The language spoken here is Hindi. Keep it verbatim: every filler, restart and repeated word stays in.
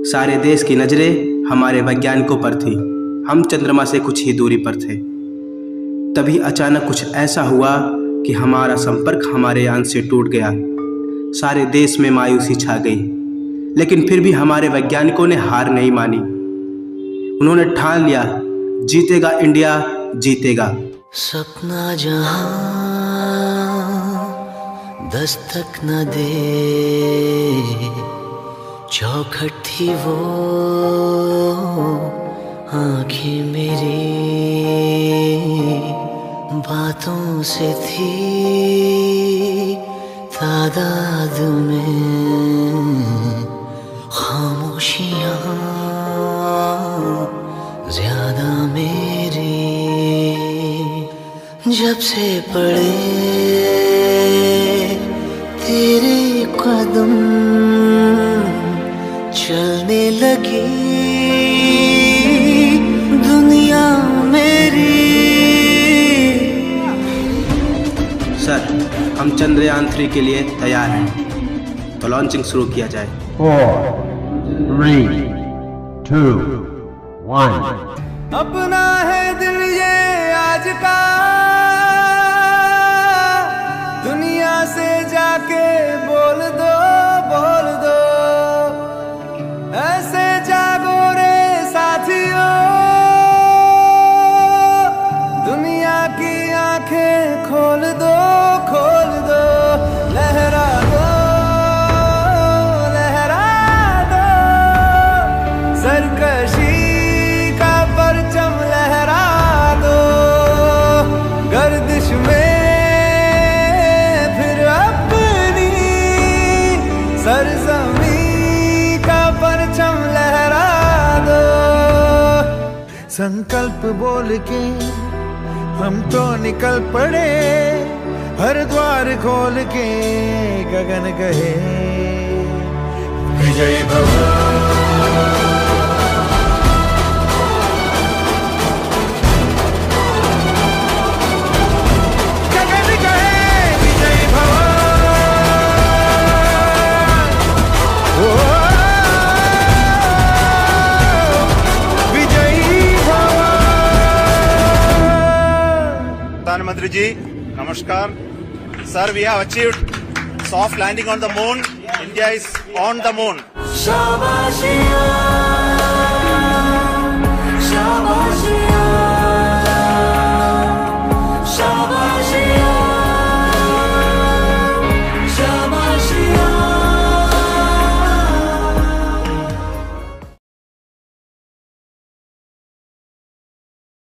सारे देश की नज़रें हमारे वैज्ञानिकों पर थी। हम चंद्रमा से कुछ ही दूरी पर थे। तभी अचानक कुछ ऐसा हुआ कि हमारा संपर्क हमारे यान से टूट गया। सारे देश में मायूसी छा गई, लेकिन फिर भी हमारे वैज्ञानिकों ने हार नहीं मानी। उन्होंने ठान लिया, जीतेगा इंडिया, जीतेगा। सपना जहां दस्तक न दे, चौखट थी वो आँखें मेरी, बातों से थी तादाद में खामोशियाँ ज्यादा मेरी। जब से पड़े तेरे कदम, चलने लगी दुनिया मेरी। सर, हम चंद्रयान थ्री के लिए तैयार हैं, तो लॉन्चिंग शुरू किया जाए। Four, three, two, one. अपना है दिल ये आज का, दुनिया से जाके बोल दो, बोल दो। ऐसे जागो रे साथियों, दुनिया की आंखें खोल दो, खोल दो। लहरा दो, लहरा दो, सरकशी का परचम लहरा दो। गर्दिश में फिर अपनी सरजमी का परचम लहरा दो। संकल्प बोल के हम तो निकल पड़े, हर द्वार खोल के गगन गए विजय भव। प्रधानमंत्री जी नमस्कार। Sir, we have achieved soft landing on the moon. India is on the moon. शाबाशिया, शाबाशिया।